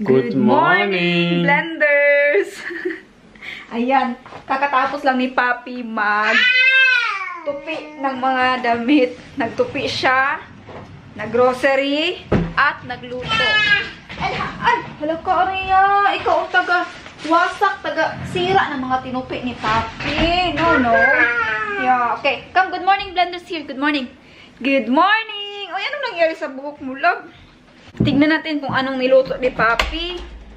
Good morning, blenders! Ayan, kakatapos lang ni Papi mag-tupi ng mga damit. Nagtupi siya, nag-grocery, at nagluto. Ay, hala ka, Aria! Ikaw ang taga-wasak, taga-sira ng mga tinupi ni Papi. No. Yeah, okay. Come, good morning, blenders here. Good morning. Good morning! O, anong nangyari sa buhok mo, love? Tignan natin kung anong niluto ni Papi.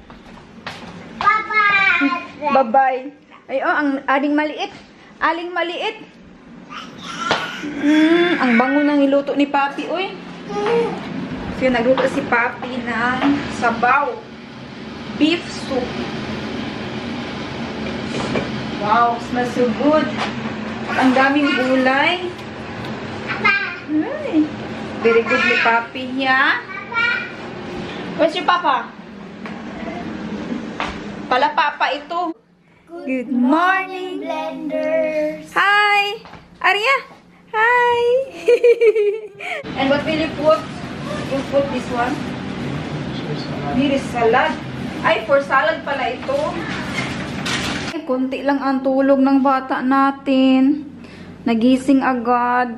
Bye-bye. Ay, oh, ang aling maliit. Aling maliit. Ang bango ng niluto ni Papi, uy. So, nagluto si Papi ng sabaw. Beef soup. Wow, smells so good. Ang daming gulay. Ay, very good ni Papi niya. Where's your papa? Pala papa ito. Good morning, blenders. Hi, Aria. Hi. And what will you put? You put this one. Here is salad. Ay, for salad pala ito. Kunti lang ang tulog ng bata natin. Nagising agad.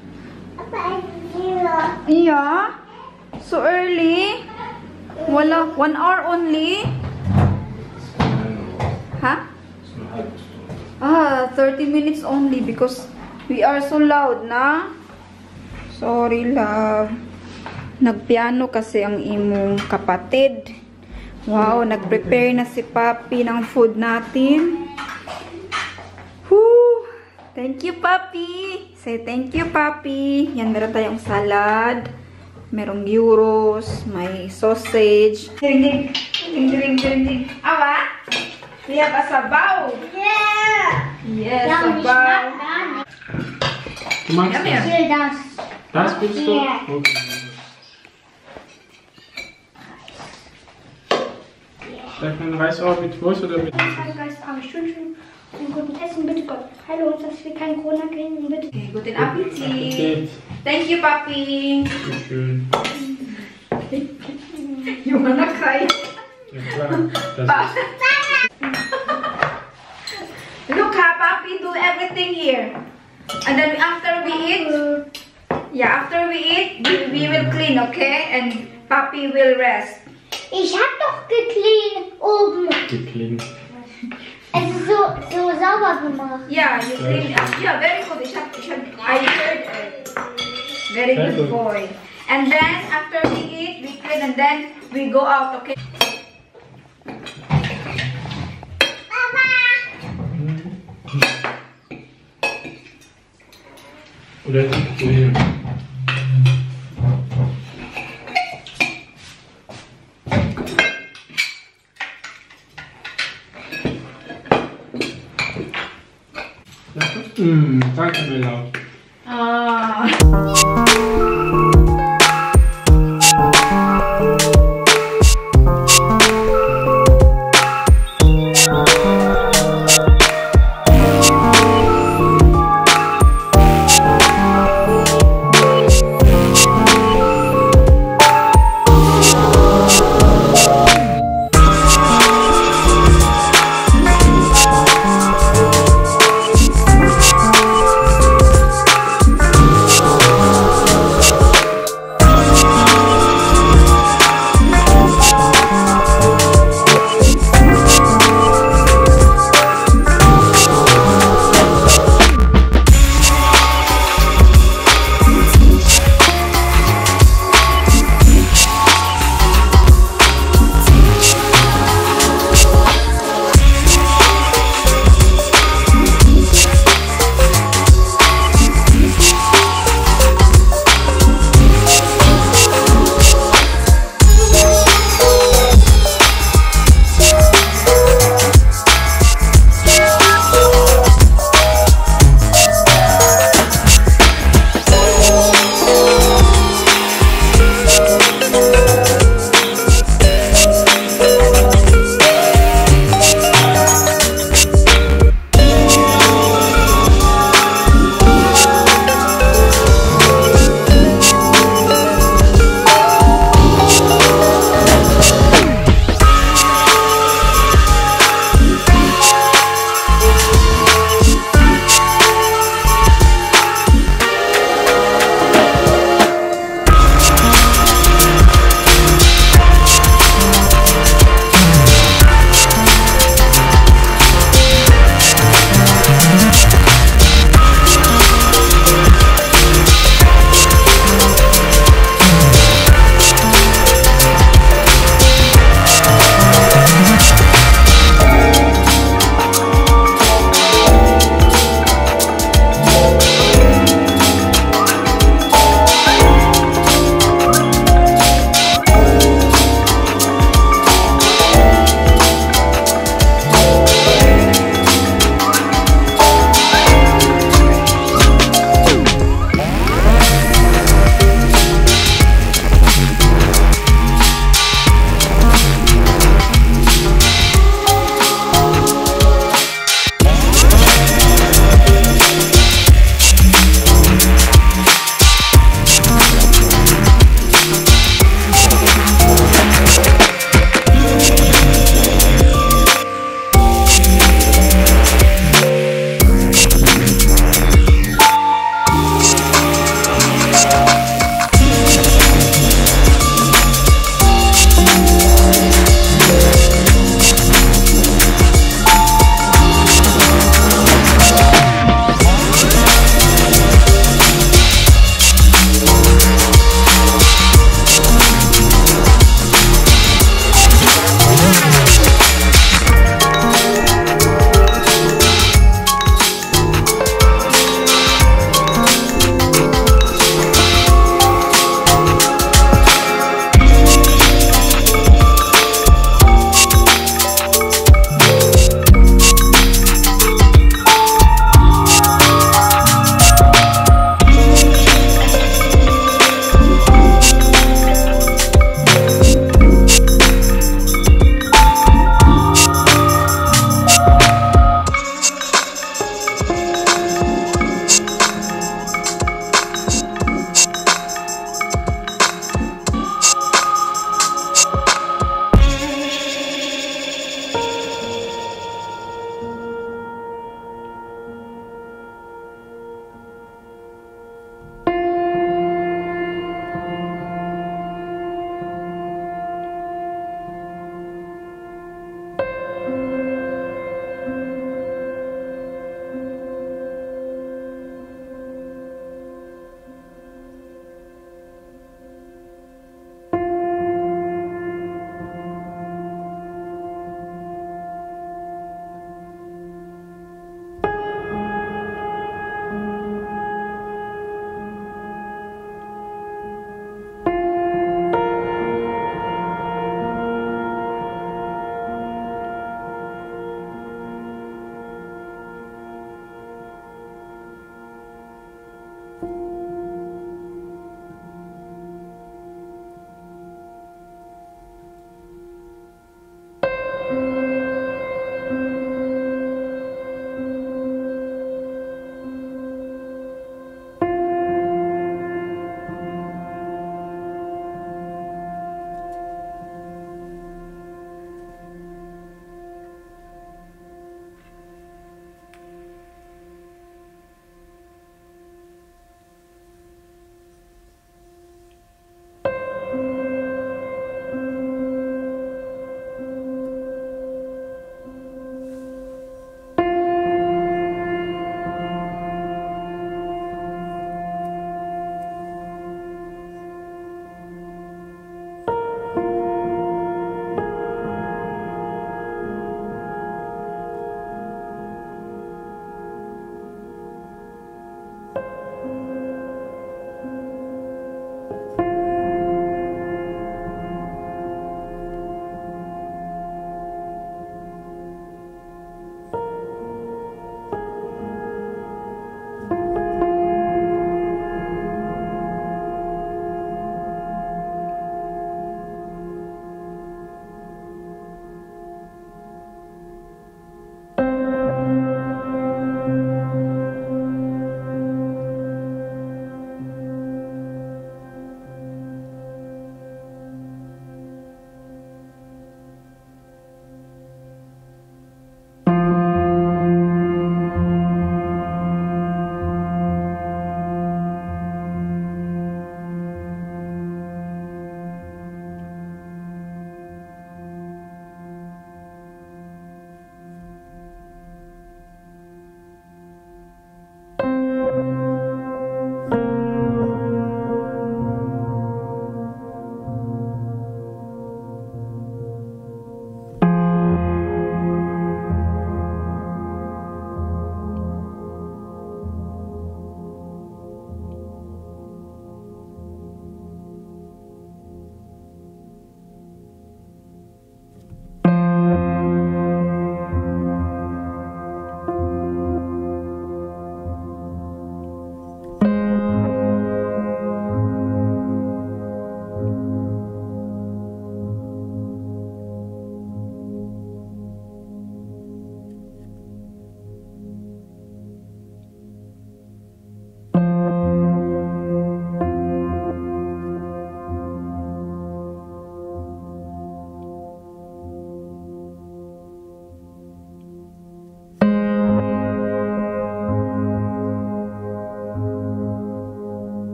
Yeah. So early. Wala, 1 hour only? Ha? 30 minutes only because we are so loud na. Sorry, love. Nagpiano kasi ang imong kapatid. Wow, nagprepare na si Papi ng food natin. Woo! Thank you, Papi. Say thank you, Papi. Yan, meron tayong salad. Merong gyros, may sausage. Ding. Awa? We have a sabaw. Yeah. Yes, sabaw. Du magst das? Das willst du? Okay. Darf ich einen Reis auch mit Wurst oder mit? Geist am schön einen guten Essen, bitte Gott. Heile uns, dass wir keinen Corona kriegen, bitte. Okay, guten Appetit. Thank you, Papi. Schön. You wanna cry? Ja klar. Das ist Look, Papi, do everything here. And then after we eat, we will clean, okay? And Papi will rest. Ich hab doch gecleant oben. gecleant. Es ist so sauber gemacht. Yeah, you clean. Yeah, very good. I heard it. Very good boy. And then after we eat, we clean, and then we go out, okay? Oder hier. Danke, Mela.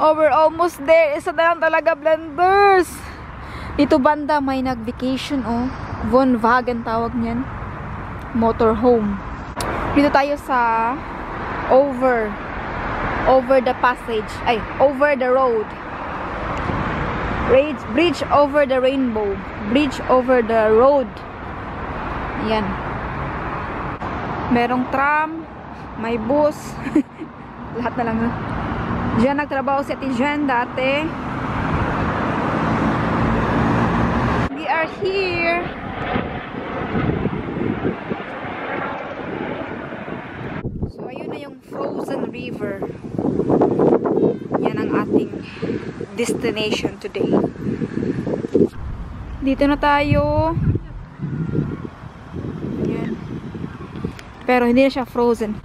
Oh, we're almost there. Isa na lang talaga, blenders. Dito banda may nag-vacation, oh. Wohnwagen tawag niyan. Motorhome. Dito tayo sa over the passage. Ay, over the road. Bridge over the rainbow. Bridge over the road. Ayan. Merong tram. May bus. Lahat na lang. Diyan nagtrabaho si Ate Jen dati. We are here. So, ayun na yung frozen river. Yan ang ating destination today. Dito na tayo. Yan. Pero hindi na siya frozen.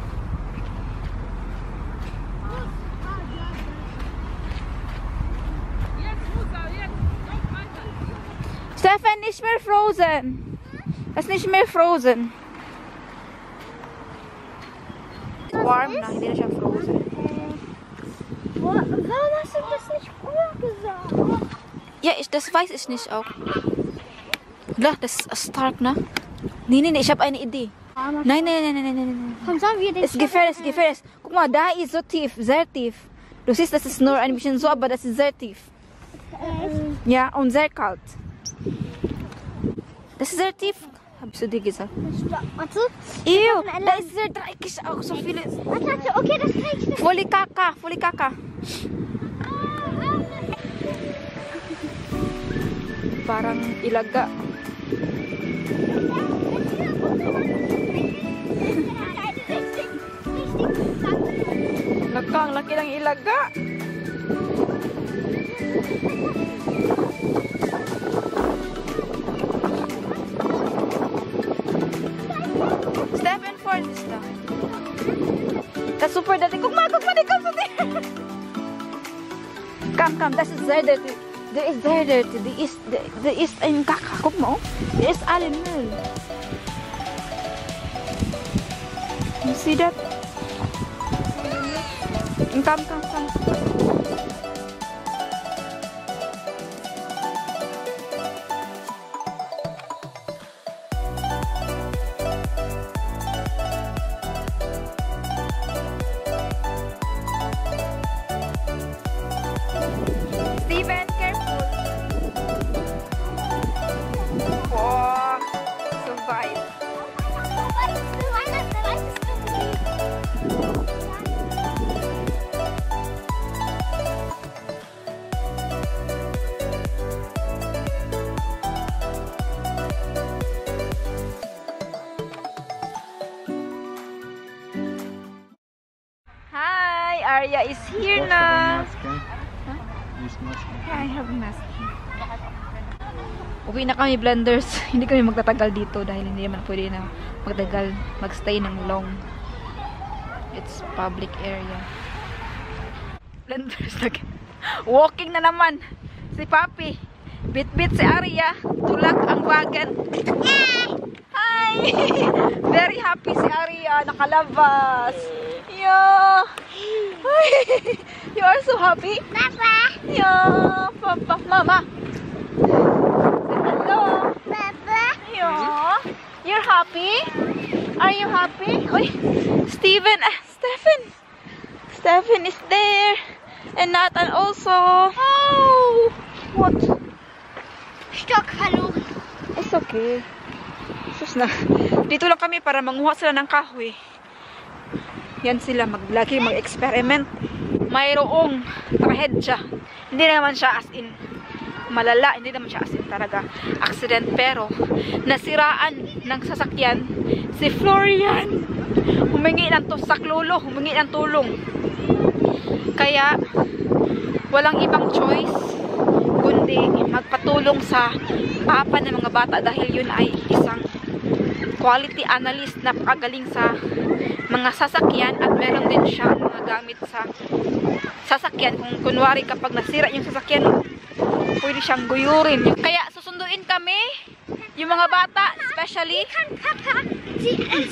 Stefan, nicht mehr frozen. Das ist nicht mehr frozen. Warm na, hindi na siya frozen. Warum hast du das nicht früher gesagt? Ja, das weiß ich nicht auch. Lah, das ist stark, ne? Nee, ich habe eine Idee. Nein. Komm, sagen wir das. Es ist gefährlich. Guck mal, da ist so tief, sehr tief. Du siehst, das ist nur ein bisschen so, aber das ist sehr tief. Ja, und sehr kalt. Das ist sehr tief. Hab ich zu dir gesagt. Warte. Ew, da ist sehr dreckig auch so viele. Warte, okay, das reicht. Voll Kaka. Parang ilaga. Ang laki ng ilaga. Stefan Ford ist da. Das ist super dirty. Guck mal, die kommt zu dir. Komm, das ist sehr dirty. Der ist sehr dirty. Der ist ein Kaka. Guck mal. Der ist alle Müll. You see that? Come. Steven, careful. Oh, survive. Hi, Arya is here na. Yeah, I have a mask. Uwi na kami, blenders. Hindi kami magtatagal dito dahil hindi naman pwede na magtagal, magstay ng long. It's public area. Blenders, walking na naman si Papi. Bit-bit si Arya. Tulak ang wagon. Hi! Very happy si Arya. Nakalabas. Yeah. You are so happy? Papa. Yeah. Papa. Mama. Hello. Papa. Yeah. You're happy? Are you happy? Uy, Stefan is there. And Nathan also. Oh! What? Stock, hallo. It's okay. Sus na. Dito lang kami para manguha sila ng kahoy. Yan sila, mag-experiment. Mayroong trahedya. Hindi naman siya as in malala, hindi naman siya as in talaga accident, pero nasiraan ng sasakyan si Florian. Humingi ng saklolo, humingi ng tulong. Kaya walang ibang choice kundi magpatulong sa papa ng mga bata dahil yun ay isang quality analyst, napakagaling sa mga sasakyan at meron din siya mga gamit sa sasakyan. Kung kunwari kapag nasira yung sasakyan, pwede siyang guyurin. Kaya susunduin kami, yung mga bata, especially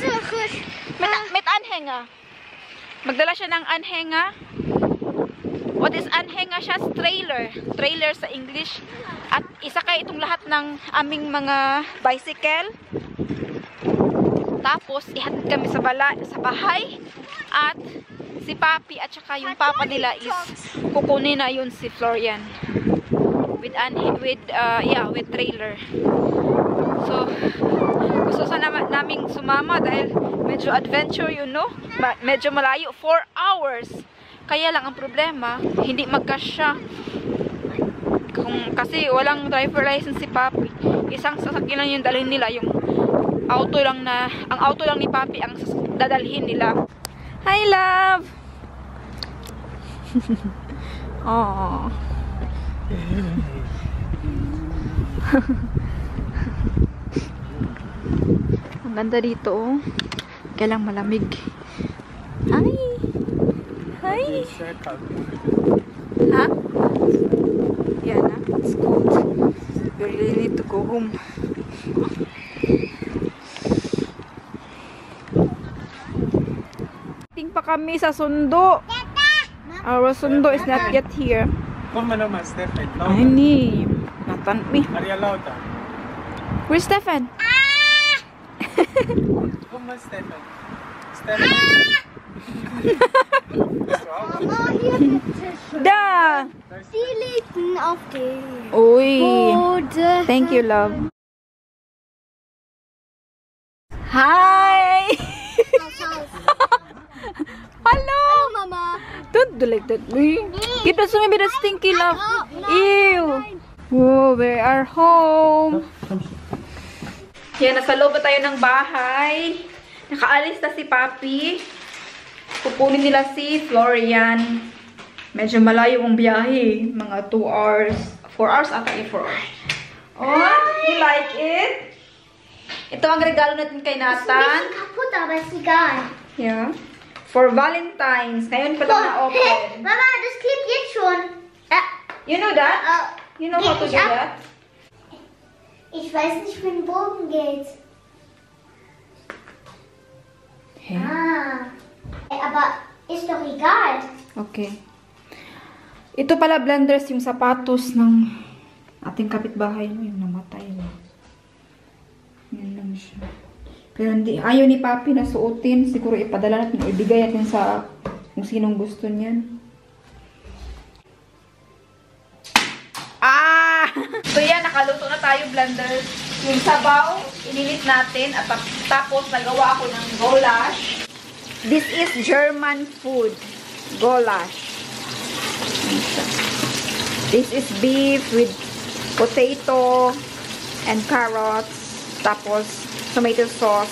mit Anhänger. Magdala siya ng anhänger What is anhe nga siya? Trailer. Trailer sa English. At isa kay itong lahat ng aming mga bicycle. Tapos, ihatid kami sa bahay. At si Papi at saka yung papa nila is kukunin na yun si Florian. With trailer. So, gusto sana naming sumama dahil medyo adventure yun, no? Medyo malayo. 4 hours. Kaya lang ang problema, hindi magkasya. Kasi walang driver license si Papi. Isang sasakyan lang yung dalhin nila, yung ang auto lang ni Papi ang dadalhin nila. Hi, love! Oh. Ang ganda dito, oh. Kaya lang malamig. Hi! Hi! Ha? Yeah, na? It's cold. We really need to go home. Pa kami sa sundo. Our sundo is not yet here. Come naman, Stephen. Ay, ni. Nathan me. Maria Lauta. Where's Stephen? Come on, Stephen. Stephen. Mama, hier bitte schön. Da. Die liegen auf dem Uy. Boden. Thank you, love. Hi. Hello. Mama. Don't do like that. It doesn't be that stinky, love. Ew. Oh, we are home. Yan, nasa loob na tayo ng bahay. Nakaalis na si Papi. Pupunin nila si Florian. Medyo malayo ang biyahe. Mga 2 hours. 4 hours ata yung 4 hours. Oh, you like it? Ito ang regalo natin kay Das ist ein Nathan. bisschen kaputt, aber ist egal. Yeah. For Valentine's. Ngayon pa lang Hey, na-open. Mama, das klebt jetzt schon. You know that? You know how to do that? Ich weiß nicht, wie ein Bogen geht. Hey. Aber ist doch egal. Okay. Ito pala, blenders, yung sapatos ng ating kapitbahay mo, yung namatay mo. Yan lang siya. Pero hindi, ayaw ni Papi na suotin. Siguro ipadala natin, ibigay natin sa kung sinong gusto niyan. So yan, nakaluto na tayo, blenders. Yung sabaw, inilit natin. At tapos, nagawa ako ng goulash. This is German food. Goulash. This is beef with potato and carrots. Tapos, tomato sauce.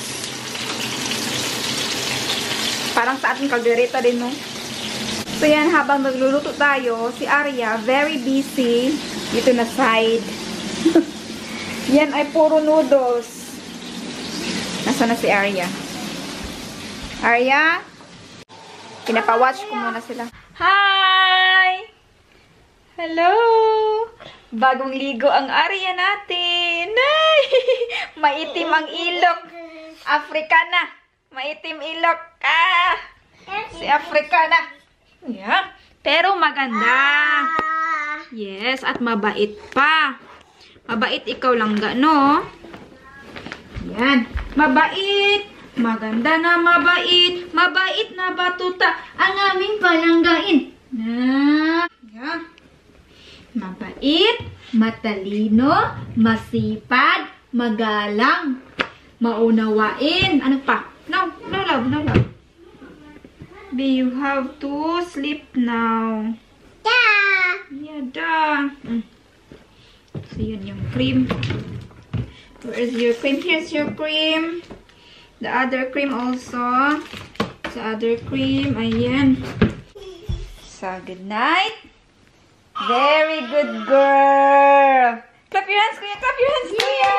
Parang sa ating kaldereta din, no? So yan, habang nagluluto tayo, si Arya, very busy dito na side. Yan ay puro noodles. Nasaan na si Arya? Arya? Pinapawatch ko muna sila. Hi! Hello! Bagong ligo ang Arya natin. Ay! Maitim ang ilok. Africana. Maitim ilok. Si Africana. Yeah. Pero maganda. Yes, at mabait pa. Mabait ikaw lang no? Yan. Mabait. Maganda na mabait. Mabait na batuta ang aming palanggain. Yan. Mabait, matalino, masipag, magalang, maunawain. Ano pa? No, no love, no love. Baby, you have to sleep now. Yeah, duh. So, yun yung cream. Where is your cream? Here's your cream. The other cream also. The other cream. Ayan. So, good night. Very good girl. Clap your hands, Kuya. Clap your hands, Kuya.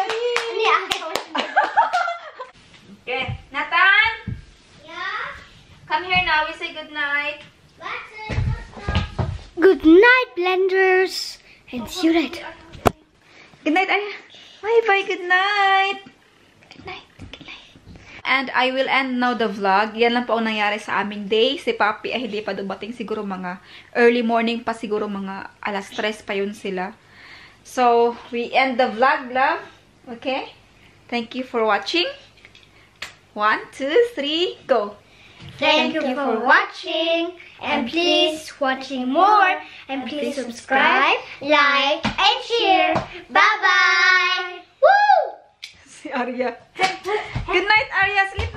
Okay. Nathan? Yeah? Come here now. We say good night. Good night, blenders. And see you later. Good night, Aya. Bye-bye. Good night. Good night. Good night. And I will end now the vlog. Yan lang po ang nangyari sa aming day. Si Papi ay hindi pa dumating. Siguro mga early morning pa. Siguro mga alas 3 pa yun sila. So, we end the vlog, love. Okay? Thank you for watching. 1, 2, 3, go! Thank you for watching, and please watching more, and please subscribe, like, and share. Bye-bye! Woo! Si Arya. Good night, Arya. Sleep